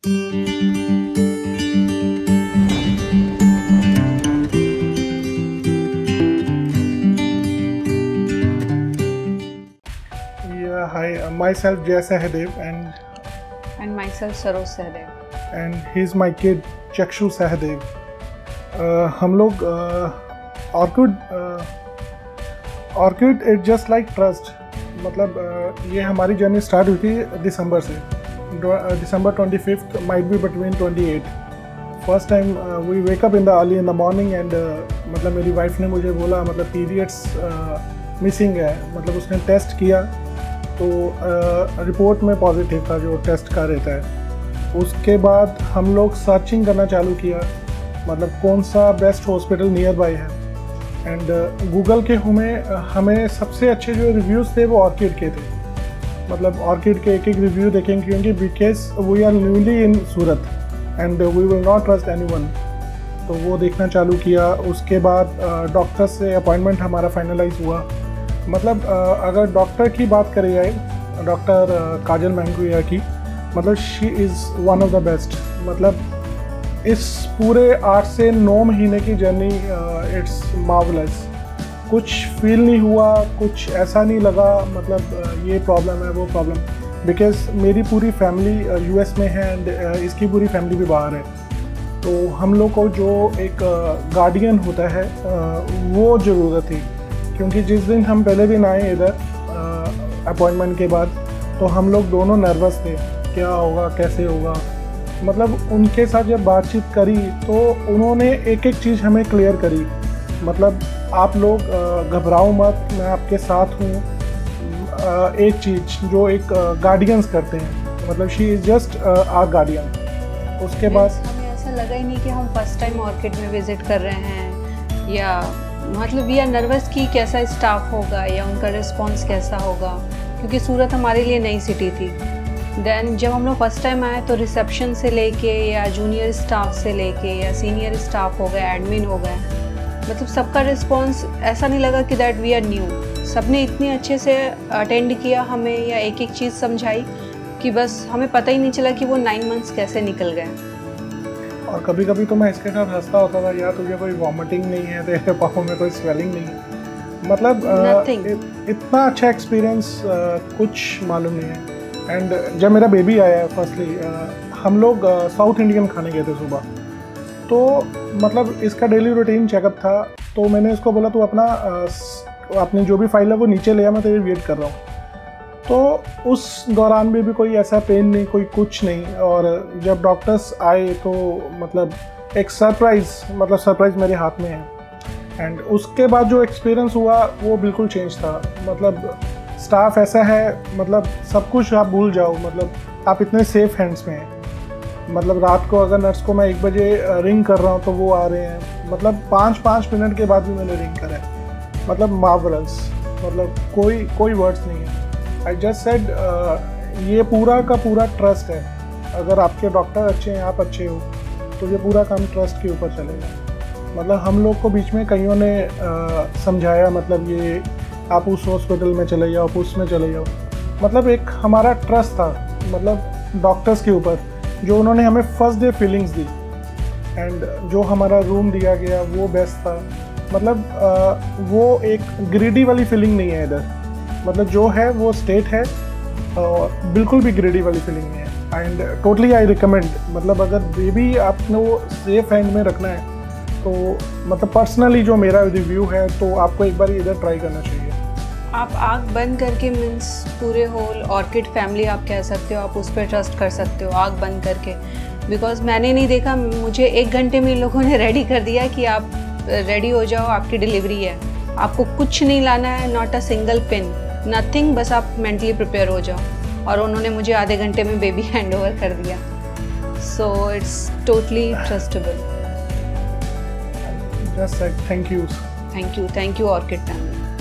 Yeah, hi, myself Jay Sahadev and myself Sarosh Sahadev. And he's my kid Chakshu Sahadev. हम लोग Orchid it just like trust, मतलब ये हमारी journey start हुई थी दिसंबर से, December 25th might be between 28। First time we wake up in the early in the morning and मतलब मेरी वाइफ ने मुझे बोला मतलब पीरियड्स मिसिंग है, मतलब उसने टेस्ट किया तो रिपोर्ट में पॉजिटिव था जो टेस्ट का रहता है। उसके बाद हम लोग सर्चिंग करना चालू किया, मतलब कौन सा बेस्ट हॉस्पिटल नियर बाय है। एंड गूगल के हमें सबसे अच्छे जो रिव्यूज़ थे वो ऑर्किड के थे, मतलब ऑर्किड के एक रिव्यू देखेंगे क्योंकि because we are newly in Surat and we will not trust anyone, तो वो देखना चालू किया। उसके बाद डॉक्टर से अपॉइंटमेंट हमारा फाइनलाइज हुआ। मतलब अगर डॉक्टर की बात करी जाए, डॉक्टर काजल मैंगुया की, मतलब she is one of the best. मतलब इस पूरे 8 से 9 महीने की जर्नी इट्स मार्वलस, कुछ फील नहीं हुआ, कुछ ऐसा नहीं लगा मतलब ये प्रॉब्लम है वो प्रॉब्लम, बिकॉज मेरी पूरी फैमिली यूएस में है एंड इसकी पूरी फैमिली भी बाहर है। तो हम लोग को जो एक गार्डियन होता है वो ज़रूरत थी, क्योंकि जिस दिन हम पहले दिन आए इधर अपॉइंटमेंट के बाद तो हम लोग दोनों नर्वस थे, क्या होगा कैसे होगा। मतलब उनके साथ जब बातचीत करी तो उन्होंने एक एक चीज़ हमें क्लियर करी, मतलब आप लोग घबराओ मत, मैं आपके साथ हूँ। एक चीज़ जो एक गार्डियंस करते हैं, मतलब she is just our guardian. उसके बाद हमें ऐसा लगा ही नहीं कि हम फर्स्ट टाइम ऑर्किड में विज़िट कर रहे हैं, या मतलब वी आर नर्वस कि कैसा स्टाफ होगा या उनका रिस्पॉन्स कैसा होगा, क्योंकि सूरत हमारे लिए नई सिटी थी। देन जब हम लोग फर्स्ट टाइम आए तो रिसेप्शन से लेके या जूनियर स्टाफ से लेके या सीनियर स्टाफ हो गए, एडमिन हो गए, मतलब सबका रिस्पॉन्स ऐसा नहीं लगा कि दैट वी आर न्यू। सबने इतनी अच्छे से अटेंड किया हमें, या एक एक चीज़ समझाई कि बस हमें पता ही नहीं चला कि वो 9 मंथ्स कैसे निकल गए। और कभी कभी तो मैं इसके साथ हंसता होता था, यार तुझे कोई वॉमिटिंग नहीं है, तेरे पाँव में कोई स्वेलिंग नहीं है, मतलब इतना अच्छा एक्सपीरियंस कुछ मालूम नहीं है। एंड जब मेरा बेबी आया फर्स्टली हम लोग साउथ इंडियन खाने गए थे सुबह, तो मतलब इसका डेली रूटीन चेकअप था, तो मैंने इसको बोला तू अपनी जो भी फाइल है वो नीचे ले आ, मैं तेरी वेट कर रहा हूँ। तो उस दौरान भी कोई ऐसा पेन नहीं, कोई कुछ नहीं। और जब डॉक्टर्स आए तो मतलब एक सरप्राइज़ मेरे हाथ में है। एंड उसके बाद जो एक्सपीरियंस हुआ वो बिल्कुल चेंज था। मतलब स्टाफ ऐसा है, मतलब सब कुछ आप भूल जाओ, मतलब आप इतने सेफ हैंड्स में हैं। मतलब रात को अगर नर्स को मैं 1 बजे रिंग कर रहा हूँ तो वो आ रहे हैं, मतलब 5 मिनट के बाद भी मैंने रिंग करा है। मतलब मार्वलस, मतलब कोई वर्ड्स नहीं है। आई जस्ट सेड ये पूरा का पूरा ट्रस्ट है। अगर आपके डॉक्टर अच्छे हैं, आप अच्छे हो, तो ये पूरा काम ट्रस्ट के ऊपर चलेगा। मतलब हम लोग को बीच में कईयों ने समझाया, मतलब ये आप उस हॉस्पिटल में चले जाओ, आप उसमें चले जाओ, मतलब एक हमारा ट्रस्ट था मतलब डॉक्टर्स के ऊपर, जो उन्होंने हमें फर्स्ट डे फीलिंग्स दी। एंड जो हमारा रूम दिया गया वो बेस्ट था। मतलब वो एक ग्रीडी वाली फीलिंग नहीं है इधर, मतलब जो है वो स्टेट है और बिल्कुल भी ग्रीडी वाली फीलिंग नहीं है। एंड टोटली आई रिकमेंड, मतलब अगर बेबी आपने वो सेफ हैंड में रखना है तो मतलब पर्सनली जो मेरा रिव्यू है, तो आपको एक बार इधर ट्राई करना चाहिए। आप आँख बंद करके मीन्स पूरे होल ऑर्किड फैमिली आप कह सकते हो, आप उस पर ट्रस्ट कर सकते हो आँख बंद करके। बिकॉज मैंने नहीं देखा, मुझे 1 घंटे में इन लोगों ने रेडी कर दिया कि आप रेडी हो जाओ, आपकी डिलीवरी है, आपको कुछ नहीं लाना है, not a single pin, nothing, बस आप मेंटली प्रिपेयर हो जाओ। और उन्होंने मुझे आधे घंटे में बेबी हैंड ओवर कर दिया। So it's totally trustable. Just like thank you Orchid family.